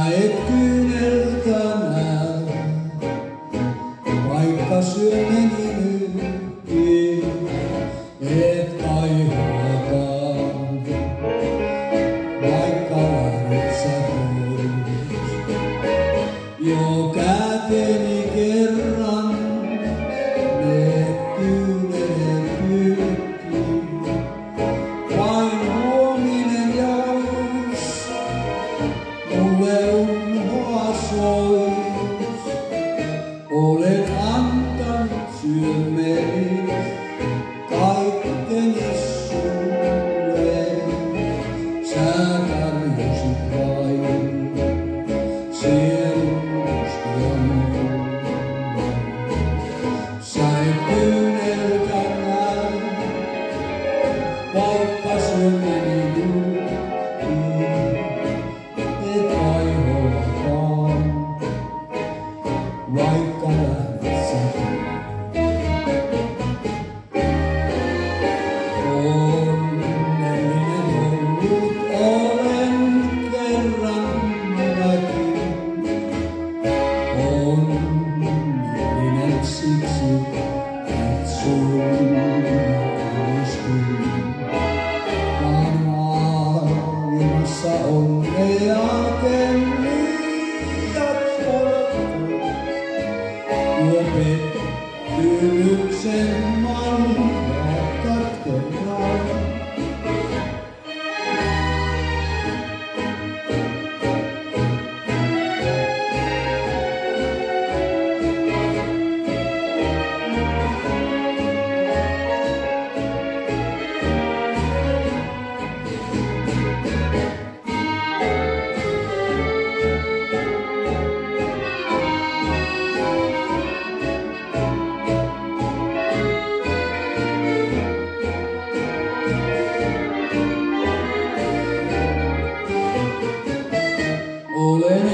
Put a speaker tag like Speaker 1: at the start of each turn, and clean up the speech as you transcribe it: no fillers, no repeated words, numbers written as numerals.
Speaker 1: et kyyneltä näe, vaikka syömeni nytkin, et kaihoakaan, vaikka lähdet sä pois. Jo käteni kerran ne kyynelet pyrkii, vain huominen jous mulle unhoa sois. Olet antanut syömeni kaikkeni sulle, sä tarjosit vain sielun mustia mulle. Sä et kyyneltä näe, vaikka syömeni nytkin, et kaihoakaan, vaikka lähdet sä pois. Onnellinen ollut olen kerran minäkin, onnellinen siksi, et sulla istuu. Maailmassa onnea liiat odottuu, tuo pettymyksen maailmaa katkeraa. Olen